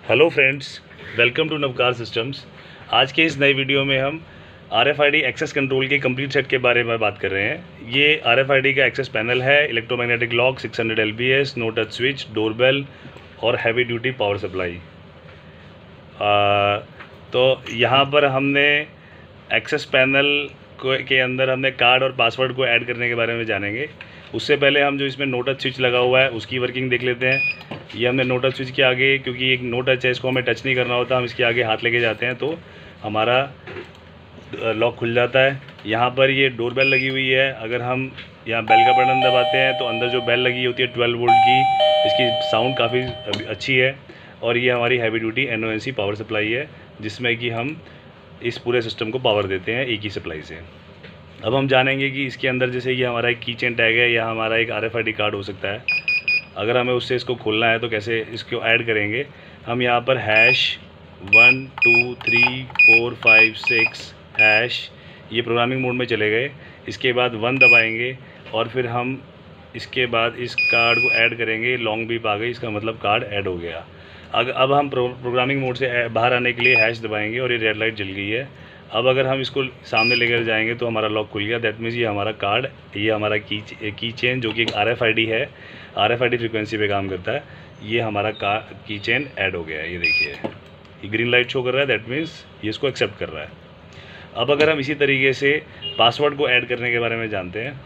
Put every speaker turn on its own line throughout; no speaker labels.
Hello friends, welcome to Navkar systems. आज के इस नए वीडियो में हम RFID एक्सेस कंट्रोल के कंप्लीट सेट के बारे में बात कर रहे हैं। ये RFID का एक्सेस पैनल है, electromagnetic lock, 600 LBS, no touch switch, doorbell और हैवी ड्यूटी पावर सप्लाई। तो यहाँ पर हमने एक्सेस पैनल के अंदर हमने कार्ड और पासवर्ड को ऐड करने के बारे में जानेंगे। उससे पहले हम जो इसमें नो टच स्विच लगा हुआ है उसकी वर्किंग देख लेते हैं। ये हमने नो टच स्विच के आगे, क्योंकि एक नो टच है, इसको हमें टच नहीं करना होता, हम इसके आगे हाथ लेके जाते हैं तो हमारा लॉक खुल जाता है। यहाँ पर ये डोरबेल लगी हुई है। अगर हम यहाँ बेल का बटन दबाते हैं तो अंदर जो बेल लगी होती है 12 वोल्ट की, इसकी साउंड काफ़ी अच्छी है। और ये हमारी heavy duty NONC power supply है, जिसमें कि हम इस पूरे सिस्टम को पावर देते हैं एक ही सप्लाई से। अब हम जानेंगे कि इसके अंदर जैसे ये हमारा एक की चेन टैग है या हमारा एक RFID कार्ड हो सकता है। अगर हमें उससे इसको खोलना है तो कैसे इसको ऐड करेंगे। हम यहाँ पर #1 2 3 4 5 6 हैश, ये प्रोग्रामिंग मोड में चले गए। इसके बाद 1 दबाएंगे और फिर हम इसके बाद इस कार्ड को ऐड करेंगे। लॉन्ग बीप आ गई, इसका मतलब कार्ड ऐड हो गया। अब हम प्रोग्रामिंग मोड से बाहर आने के लिए हैश दबाएंगे और ये रेड लाइट जल गई है। अब अगर हम इसको सामने लेकर जाएंगे तो हमारा लॉक खुल गया। दैट मीन्स ये हमारा कार्ड, ये हमारा की चेन जो कि एक RFID है, RFID फ्रिक्वेंसी पे काम करता है, ये हमारा की चेन ऐड हो गया है। ये देखिए, ये ग्रीन लाइट शो कर रहा है, दैट मीन्स ये इसको एक्सेप्ट कर रहा है। अब अगर हम इसी तरीके से पासवर्ड को ऐड करने के बारे में जानते हैं,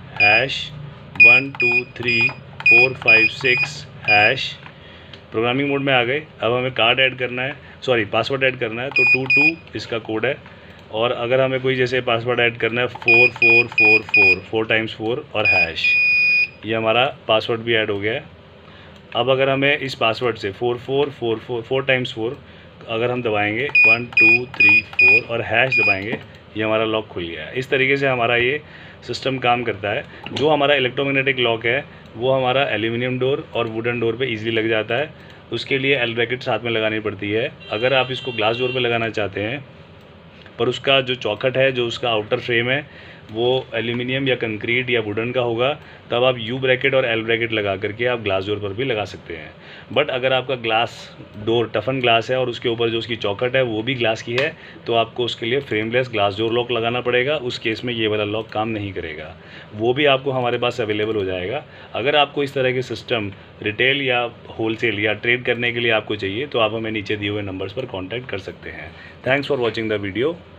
#1 2 3 4 5 6 हैश, प्रोग्रामिंग मोड में आ गए। अब हमें कार्ड ऐड करना है, सॉरी पासवर्ड ऐड करना है, तो 22 इसका कोड है। और अगर हमें कोई जैसे पासवर्ड ऐड करना है 4444 4 टाइम्स 4 और हैश, ये हमारा पासवर्ड भी ऐड हो गया है। अब अगर हमें इस पासवर्ड से 4444 4 टाइम्स 4 अगर हम दबाएंगे 1 2 3 4 और हैश दबाएंगे, ये हमारा लॉक खुल गया है। इस तरीके से हमारा ये सिस्टम काम करता है। जो हमारा इलेक्ट्रोमैग्नेटिक लॉक है वो हमारा एल्यूमिनियम डोर और वुडन डोर पे इजीली लग जाता है। उसके लिए एल ब्रैकेट साथ में लगानी पड़ती है। अगर आप इसको ग्लास डोर पे लगाना चाहते हैं पर उसका जो चौखट है, जो उसका आउटर फ्रेम है, वो एल्यूमिनियम या कंक्रीट या वुडन का होगा, तब आप यू ब्रैकेट और एल ब्रैकेट लगा करके आप ग्लास डोर पर भी लगा सकते हैं। बट अगर आपका ग्लास डोर टफन ग्लास है और उसके ऊपर जो उसकी चौखट है वो भी ग्लास की है, तो आपको उसके लिए फ्रेमलेस ग्लास डोर लॉक लगाना पड़ेगा। उस केस में ये वाला लॉक काम नहीं करेगा, वो भी आपको हमारे पास अवेलेबल हो जाएगा। अगर आपको इस तरह के सिस्टम रिटेल या होलसेल या ट्रेड करने के लिए आपको चाहिए तो आप हमें नीचे दिए हुए नंबर्स पर कॉन्टैक्ट कर सकते हैं। Thanks for watching the video.